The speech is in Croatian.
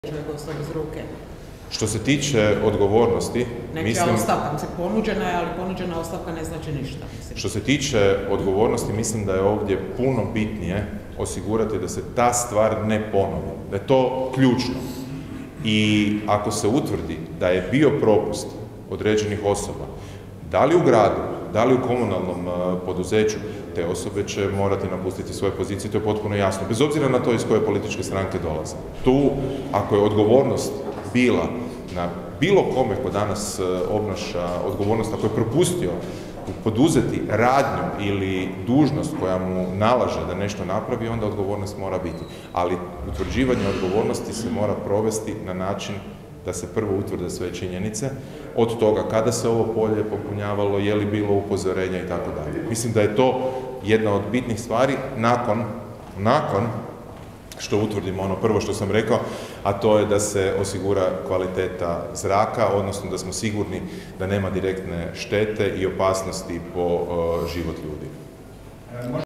čovjek ostao bez ruke. Što se tiče odgovornosti, Nečija ostavka, ponuđena je, ali ponuđena ostavka ne znači ništa. Što se tiče odgovornosti, mislim da je ovdje puno bitnije osigurati da se ta stvar ne ponovi, da je to ključno. I ako se utvrdi da je bio propust određenih osoba, da li u gradu, da li u komunalnom poduzeću, te osobe će morati napustiti svoje pozicije, to je potpuno jasno, bez obzira na to iz koje političke stranke dolaze. Tu, ako je odgovornost bila na bilo kome ko danas obnaša odgovornost, ako je propustio poduzeti radnju ili dužnost koja mu nalaže da nešto napravi, onda odgovornost mora biti. Ali utvrđivanje odgovornosti se mora provesti na način da se prvo utvrde sve činjenice, od toga kada se ovo polje popunjavalo, je li bilo upozorenja i tako dalje. Mislim da je to jedna od bitnih stvari nakon što utvrdimo ono prvo što sam rekao, a to je da se osigura kvaliteta zraka, odnosno da smo sigurni da nema direktne štete i opasnosti po život ljudi.